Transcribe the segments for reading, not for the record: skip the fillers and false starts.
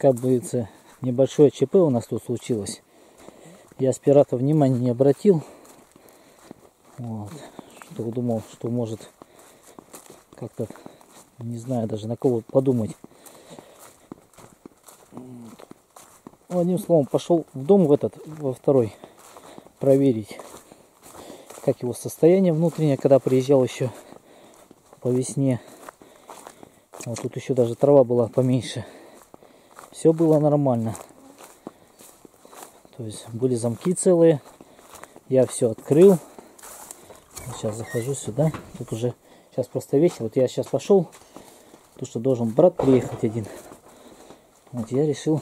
как бы это, небольшое ЧП у нас тут случилось. Я с пирата внимания не обратил. Вот. Что думал, что может как-то, не знаю даже на кого подумать. Ну, одним словом, пошел в дом во второй, проверить, как его состояние внутреннее, когда приезжал еще по весне. Вот тут еще даже трава была поменьше. Все было нормально. То есть были замки целые. Я все открыл. Сейчас захожу сюда. Тут уже сейчас просто вечер. Вот я сейчас пошел. Потому что должен брат приехать один. Вот я решил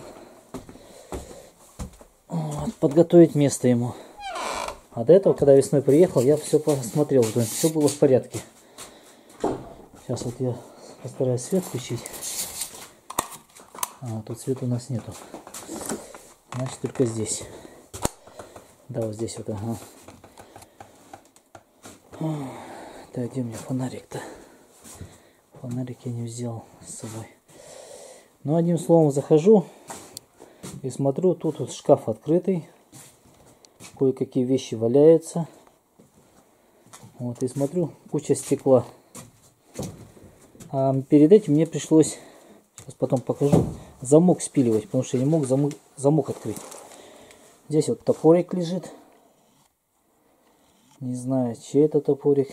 подготовить место ему. А до этого, когда весной приехал, я все посмотрел. Все было в порядке. Сейчас вот я постараюсь свет включить. Тут света у нас нету. Значит, только здесь. Да, вот здесь вот, ага. Так, где у меня фонарик-то? Фонарик я не взял с собой. Ну, одним словом, захожу и смотрю, тут вот шкаф открытый. Кое-какие вещи валяются. Вот, и смотрю, куча стекла. А перед этим мне пришлось, сейчас потом покажу, замок спиливать, потому что я не мог замок открыть. Здесь вот топорик лежит. Не знаю, чей это топорик.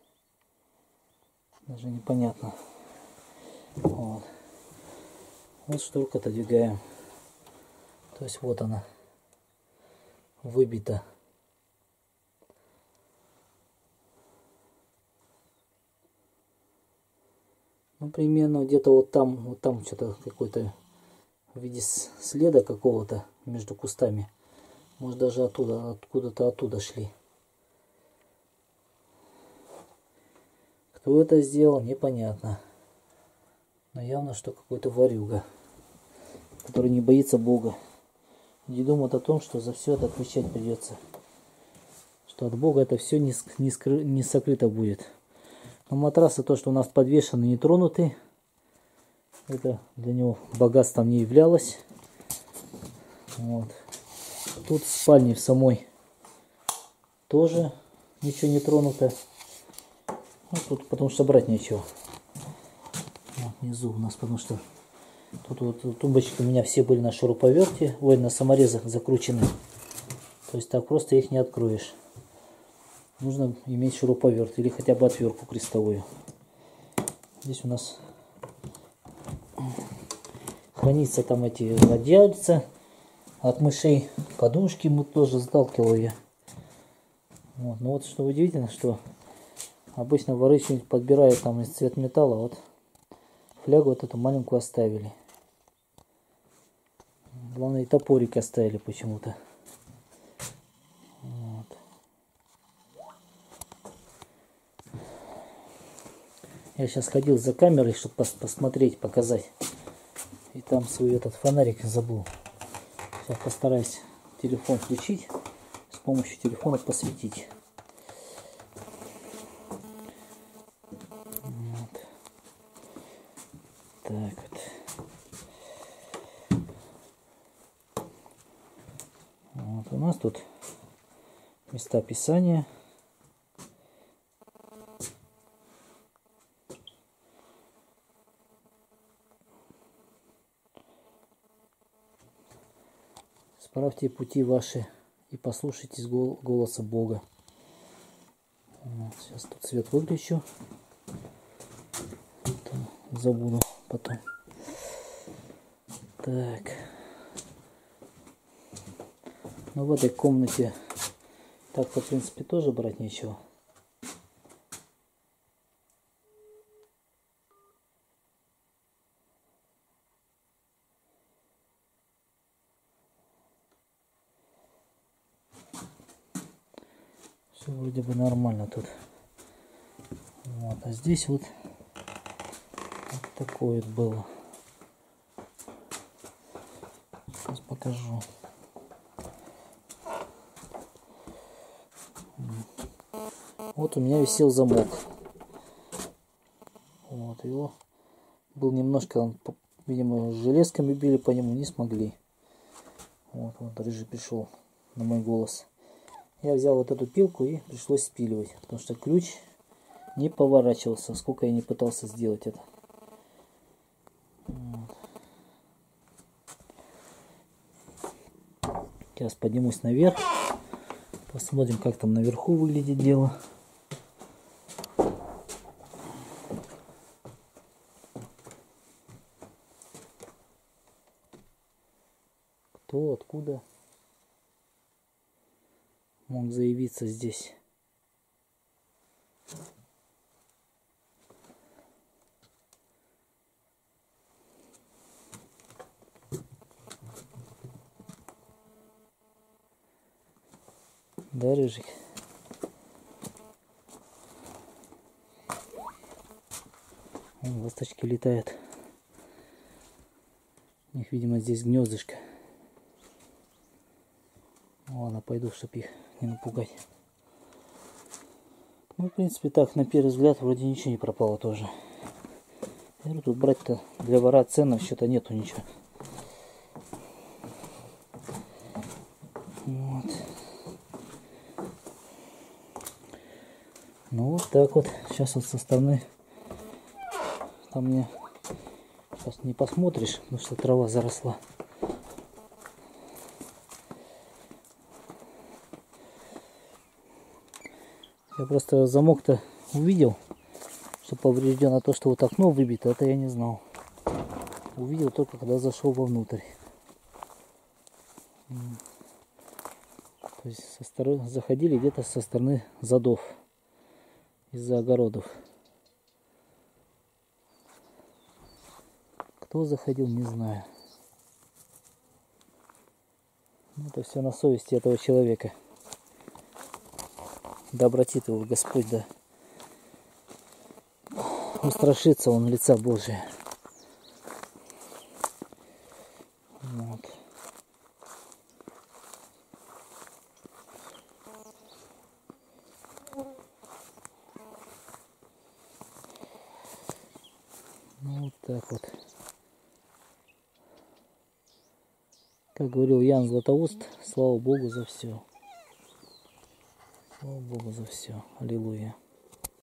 Даже непонятно. Вот, вот шторку отодвигаем. То есть вот она выбита. Ну, примерно где-то вот там что-то какой-то в виде следа какого-то между кустами. Может, даже оттуда, откуда-то оттуда шли. Кто это сделал, непонятно. Но явно, что какой-то ворюга, который не боится Бога. Не думает о том, что за все это отвечать придется. Что от Бога это все не сокрыто будет. Но матрасы, то, что у нас подвешены, не тронуты. Это для него богатством не являлось. Вот. Тут в спальне в самой тоже ничего не тронуто. Ну, тут потому что брать нечего. Вот внизу у нас, потому что тут вот тумбочки у меня все были на шуруповерте. Ой, на саморезах закручены. То есть так просто их не откроешь. Нужно иметь шуруповерт или хотя бы отвертку крестовую. Здесь у нас хранится там эти одеяльца от мышей, подушки мы тоже сталкивал я. Вот. Но вот что удивительно, что обычно воры что-нибудь подбирают там из цвет металла. Вот флягу вот эту маленькую оставили. Главное, и топорик оставили почему-то. Вот. Я сейчас ходил за камерой, чтобы посмотреть, показать. И там свой этот фонарик забыл. Сейчас постараюсь телефон включить. С помощью телефона посветить. Вот. Так вот. Вот у нас тут места писания. Справьте пути ваши и послушайтесь голоса Бога. Вот, сейчас тут свет выключу. Забуду потом. Так. Ну, в этой комнате так-то, в принципе, тоже брать нечего. Все вроде бы нормально тут. Вот, а здесь вот такое вот было. Сейчас покажу. Вот у меня висел замок. Вот его был немножко он Видимо, железками били по нему, не смогли. Вот рыжий пришел на мой голос. Я взял вот эту пилку и пришлось спиливать, потому что ключ не поворачивался, сколько я не пытался сделать это. Вот. Сейчас поднимусь наверх, посмотрим, как там наверху выглядит дело. Кто, откуда мог заявиться здесь? Да, рыжик? Вон ласточки летают. У них, видимо, здесь гнездышко. Ладно, пойду, чтобы их не напугать. Ну, в принципе, так, на первый взгляд, вроде ничего не пропало тоже. Я говорю, тут брать-то для вора ценного что-то нету ничего. Вот. Ну, вот так вот. Сейчас вот со стороны там мне сейчас не посмотришь, потому что трава заросла. Я просто замок-то увидел, что повреждено, то, что вот окно выбито, это я не знал. Увидел только, когда зашел вовнутрь. То есть заходили где-то со стороны задов, из-за огородов. Кто заходил, не знаю. Это все на совести этого человека. Да обратит его Господь, да устрашится он лица Божия. Вот. Ну, вот так вот. Как говорил Ян Златоуст, слава Богу за все. Слава Богу за все. Аллилуйя.